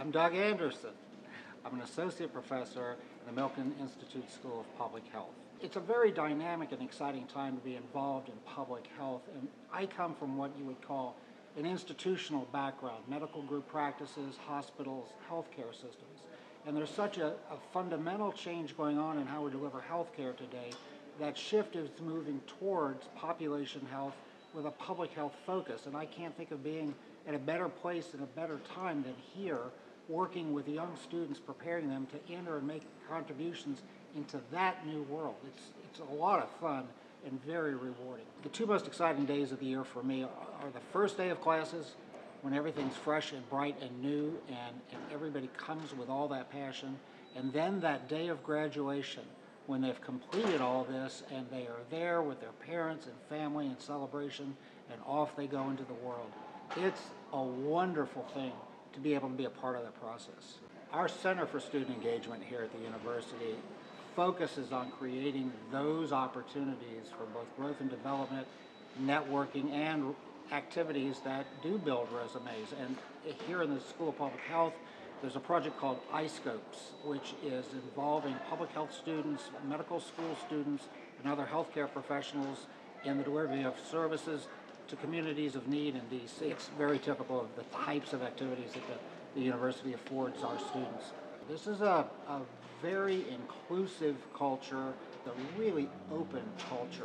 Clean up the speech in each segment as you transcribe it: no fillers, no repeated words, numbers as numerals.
I'm Doug Anderson. I'm an associate professor in the Milken Institute School of Public Health. It's a very dynamic and exciting time to be involved in public health, and I come from what you would call an institutional background, medical group practices, hospitals, healthcare systems. And there's such a fundamental change going on in how we deliver healthcare today. That shift is moving towards population health with a public health focus, and I can't think of being at a better place and a better time than here, working with young students, preparing them to enter and make contributions into that new world. It's a lot of fun and very rewarding. The two most exciting days of the year for me are the first day of classes, when everything's fresh and bright and new and everybody comes with all that passion, and then that day of graduation, when they've completed all this and they are there with their parents and family and celebration, and off they go into the world. It's a wonderful thing to be able to be a part of that process. Our Center for Student Engagement here at the university focuses on creating those opportunities for both growth and development, networking, and activities that do build resumes. And here in the School of Public Health, there's a project called iScopes, which is involving public health students, medical school students, and other healthcare professionals in the delivery of services to communities of need in DC. It's very typical of the types of activities that the university affords our students. This is a very inclusive culture, a really open culture.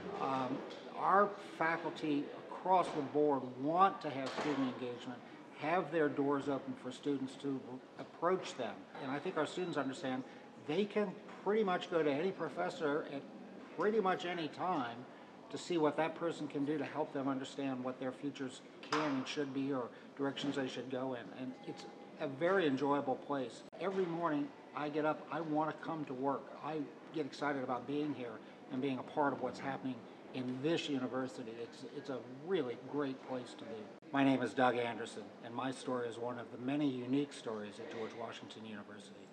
Our faculty across the board want to have student engagement, have their doors open for students to approach them. And I think our students understand they can pretty much go to any professor at pretty much any time to see what that person can do to help them understand what their futures can and should be, or directions they should go in. And it's a very enjoyable place. Every morning I get up, I want to come to work. I get excited about being here and being a part of what's happening in this university. It's a really great place to be. My name is Doug Anderson, and my story is one of the many unique stories at George Washington University.